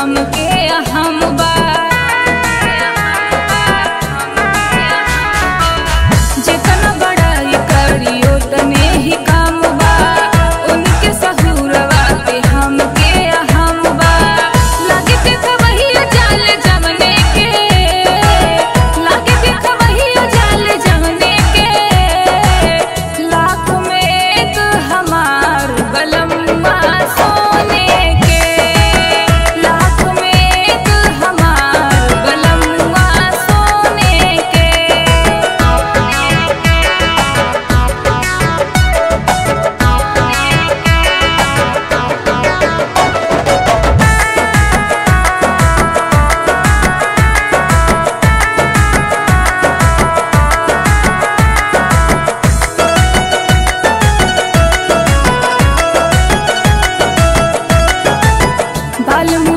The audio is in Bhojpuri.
हमके हम बा। जितना बड़ाई करी उतने ही काम बा, उनके सहूरवा पे हमके हम बा। लागे देख वही जाल जमने के, लागे देख वही जाल जमने के। लाख में एक हमार बलम्मा सोने के, लाख में एक हमार बलम्मा सोने के। बाल